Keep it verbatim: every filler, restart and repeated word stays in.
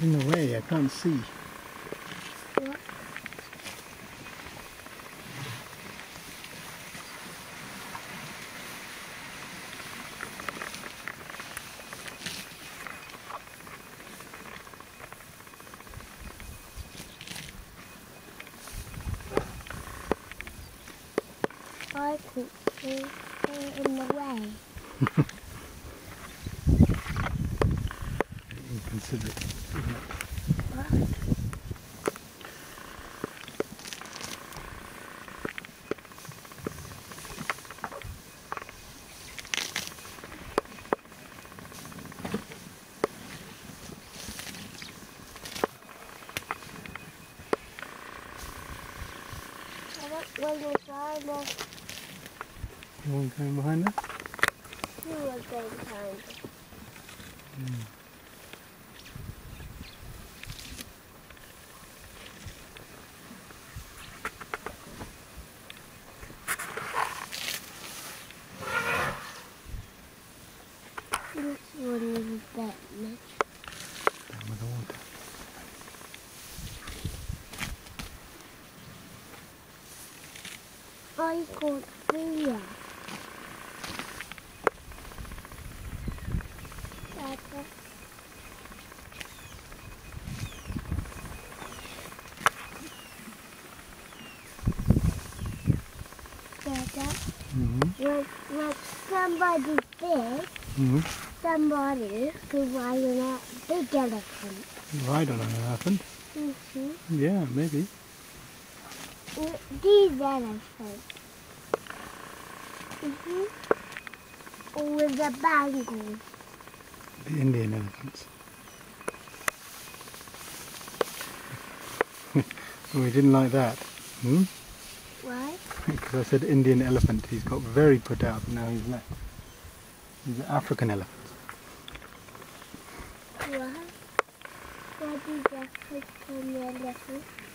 in the way, I can't see. What? I could see it in the way. Inconsiderate, isn't it? What? One behind us. One going behind us? Two are going behind us. Mm. This one is a bit much. Down with the water. I can't see it. Dada. Dada. Mm-hmm. When, when somebody big, Mm-hmm. somebody could ride on a big elephant. Ride on an elephant? Mm-hmm. Yeah, maybe. These elephants. Mm-hmm. With the bangles. The Indian elephants. We didn't like that. Hmm? Why? Because I said Indian elephant. He's got very put out. Now he's left. He's an African elephant. Why? Why did you put on the elephant?